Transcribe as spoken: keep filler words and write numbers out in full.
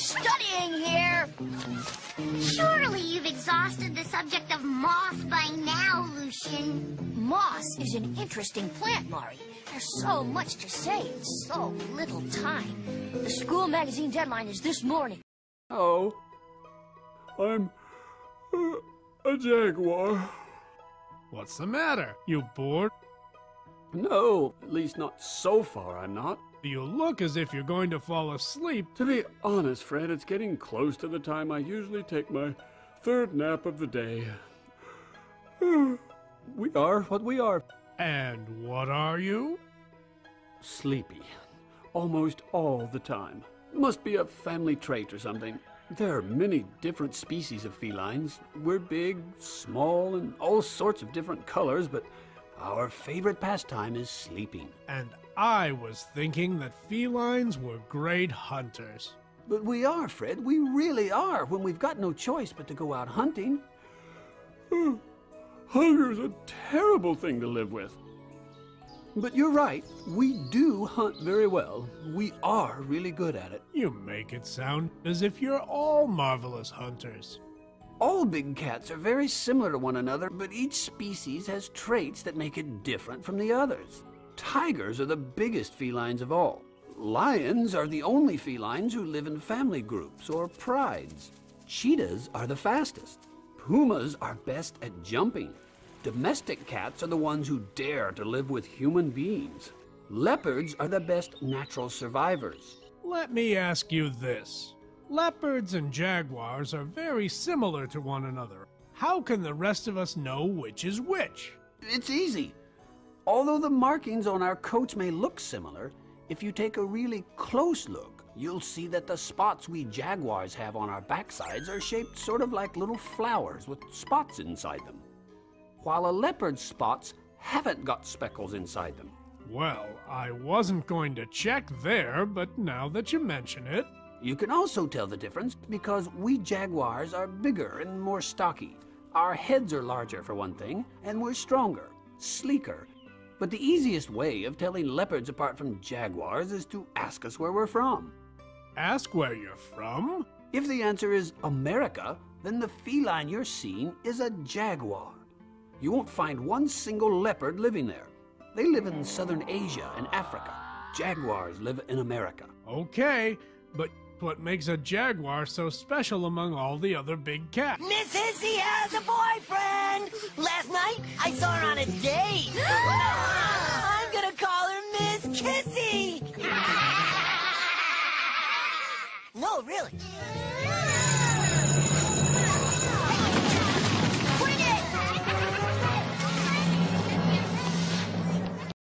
studying here. Surely you've exhausted the subject of moss by now, Lucian. Moss is an interesting plant, Mari. There's so much to say in so little time. The school magazine deadline is this morning. Oh, I'm uh, a jaguar. What's the matter? You bored? No, at least not so far I'm not. You look as if you're going to fall asleep. To be honest, Fred, it's getting close to the time I usually take my third nap of the day. We are what we are. And what are you? Sleepy. Almost all the time. Must be a family trait or something. There are many different species of felines. We're big, small, and all sorts of different colors, but our favorite pastime is sleeping. And I was thinking that felines were great hunters. But we are, Fred. We really are, when we've got no choice but to go out hunting. Hunger's a terrible thing to live with. But you're right. We do hunt very well. We are really good at it. You make it sound as if you're all marvelous hunters. All big cats are very similar to one another, but each species has traits that make it different from the others. Tigers are the biggest felines of all. Lions are the only felines who live in family groups or prides. Cheetahs are the fastest. Pumas are best at jumping. Domestic cats are the ones who dare to live with human beings. Leopards are the best natural survivors. Let me ask you this. Leopards and jaguars are very similar to one another. How can the rest of us know which is which? It's easy. Although the markings on our coats may look similar, if you take a really close look, you'll see that the spots we jaguars have on our backsides are shaped sort of like little flowers with spots inside them, while a leopard's spots haven't got speckles inside them. Well, I wasn't going to check there, but now that you mention it... You can also tell the difference because we jaguars are bigger and more stocky. Our heads are larger, for one thing, and we're stronger, sleeker. But the easiest way of telling leopards apart from jaguars is to ask us where we're from. Ask where you're from? If the answer is America, then the feline you're seeing is a jaguar. You won't find one single leopard living there. They live in southern Asia and Africa. Jaguars live in America. Okay, but what makes a jaguar so special among all the other big cats? Miss Hissy has a boyfriend! Last night, I saw her on a date! I'm gonna call her Miss Kissy! No, really.